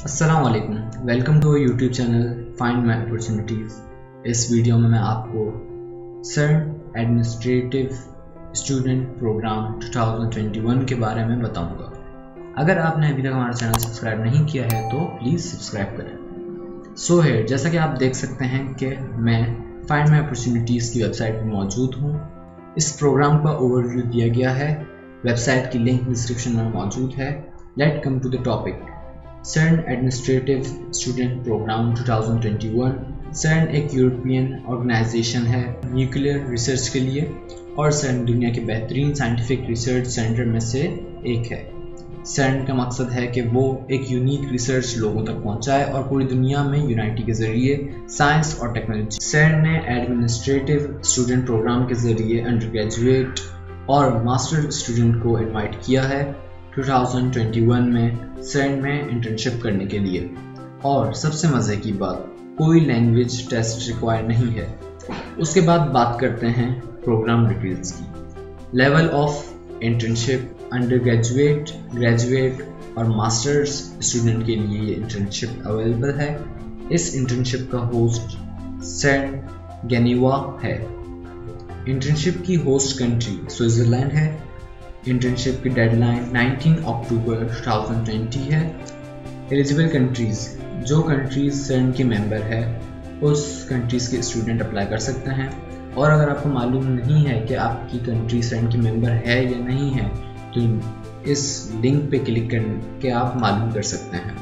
अस्सलाम वालेकुम, welcome to YouTube channel find my opportunities. इस वीडियो में मैं आपको सर्न एडमिनिस्ट्रेटिव स्टूडेंट प्रोग्राम 2021 के बारे में बताऊंगा। अगर आपने अभी तक हमारा चैनल सब्सक्राइब नहीं किया है तो प्लीज़ सब्सक्राइब करें। सो है, जैसा कि आप देख सकते हैं कि मैं फाइंड माई अपॉर्चुनिटीज़ की वेबसाइट पर मौजूद हूँ। इस प्रोग्राम का ओवरव्यू दिया गया है, वेबसाइट की लिंक डिस्क्रिप्शन में मौजूद है। Let come to the topic. CERN administrative student program 2021। CERN एक यूरोपियन ऑर्गेनाइजेशन है न्यूक्लियर रिसर्च के लिए, और सर्न दुनिया के बेहतरीन साइंटिफिक रिसर्च सेंटर में से एक है। सर्न का मकसद है कि वो एक यूनिक रिसर्च लोगों तक पहुंचाए और पूरी दुनिया में यूनाइटी के जरिए साइंस और टेक्नोलॉजी। सर्न ने एडमिनिस्ट्रेटिव स्टूडेंट प्रोग्राम के जरिए अंडर ग्रेजुएट और मास्टर स्टूडेंट को इनवाइट किया है 2021 में सर्न में इंटर्नशिप करने के लिए। और सबसे मज़े की बात, कोई लैंग्वेज टेस्ट रिक्वायर नहीं है। उसके बाद बात करते हैं प्रोग्राम डिटेल्स की। Level of internship undergraduate, graduate और मास्टर्स स्टूडेंट के लिए ये इंटर्नशिप अवेलेबल है। इस इंटर्नशिप का होस्ट सर्न जेनेवा है। इंटर्नशिप की होस्ट कंट्री स्विट्ज़रलैंड है। इंटर्नशिप की डेडलाइन 19 अक्टूबर 2020 है। एलिजिबल कंट्रीज़, जो कंट्रीज़ सर्न के मेंबर है उस कंट्रीज़ के स्टूडेंट अप्लाई कर सकते हैं। और अगर आपको मालूम नहीं है कि आपकी कंट्री सर्न की मेंबर है या नहीं है तो इस लिंक पे क्लिक करके आप मालूम कर सकते हैं।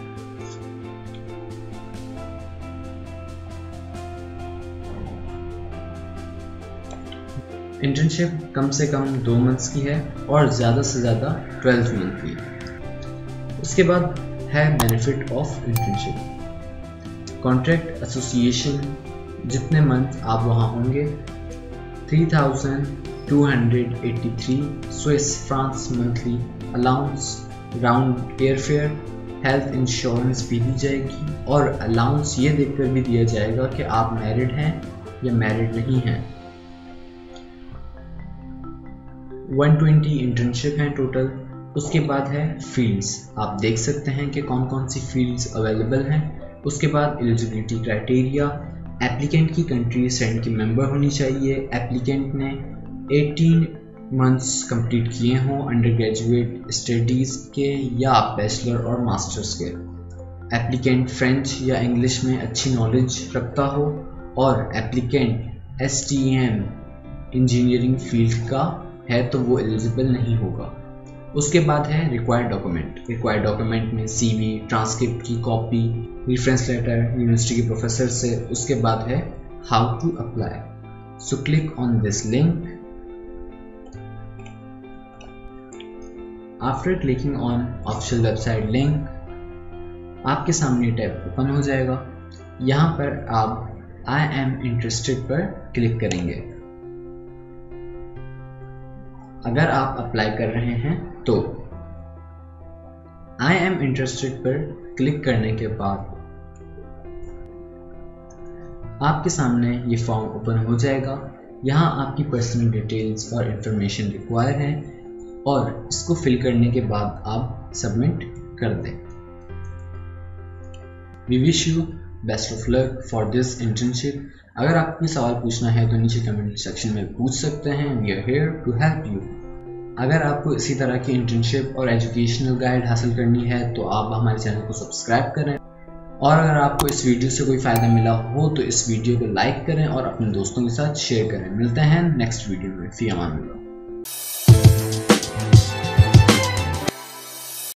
इंटर्नशिप कम से कम 2 मंथ्स की है और ज़्यादा से ज़्यादा 12 मंथ की। उसके बाद है benefit of internship. Contract association, जितने मंथ आप वहाँ होंगे 3283 Swiss francs monthly allowance, round airfare, health insurance भी दी जाएगी और अलाउंस ये देखकर भी दिया जाएगा कि आप मैरिड हैं या मैरिड नहीं हैं। 120 इंटर्नशिप हैं टोटल। उसके बाद है फील्ड्स, आप देख सकते हैं कि कौन कौन सी फील्ड्स अवेलेबल हैं। उसके बाद एलिजिबिलिटी क्राइटेरिया, एप्लीकेंट की कंट्री सर्न की मेंबर होनी चाहिए। एप्लीकेंट ने 18 मंथ्स कंप्लीट किए हों अंडर ग्रेजुएट स्टडीज़ के या बैचलर और मास्टर्स के। एप्लीकेंट फ्रेंच या इंग्लिश में अच्छी नॉलेज रखता हो और एप्लीकेंट STEM इंजीनियरिंग फील्ड का है तो वो एलिजिबल नहीं होगा। उसके बाद है रिक्वायर्ड डॉक्यूमेंट। रिक्वायर्ड डॉक्यूमेंट में CV, ट्रांसक्रिप्ट की कॉपी, रेफरेंस लेटर यूनिवर्सिटी के प्रोफेसर से। उसके बाद है how to apply. So click on this link. After clicking on official website link, आपके सामने टैब ओपन हो जाएगा। यहाँ पर आप आई एम इंटरेस्टेड पर क्लिक करेंगे। अगर आप अप्लाई कर रहे हैं तो आई एम इंटरेस्टेड पर क्लिक करने के बाद आपके सामने ये फॉर्म ओपन हो जाएगा। यहाँ आपकी पर्सनल डिटेल्स और इंफॉर्मेशन रिक्वायर है और इसको फिल करने के बाद आप सबमिट कर दें। We wish you best of luck for this internship. अगर आपको कोई सवाल पूछना है तो नीचे कमेंट सेक्शन में पूछ सकते हैं। We are here to help you. अगर आपको इसी तरह की इंटर्नशिप और एजुकेशनल गाइड हासिल करनी है तो आप हमारे चैनल को सब्सक्राइब करें। और अगर आपको इस वीडियो से कोई फ़ायदा मिला हो तो इस वीडियो को लाइक करें और अपने दोस्तों के साथ शेयर करें। मिलते हैं नेक्स्ट वीडियो में। फ़ी अमान अल्लाह।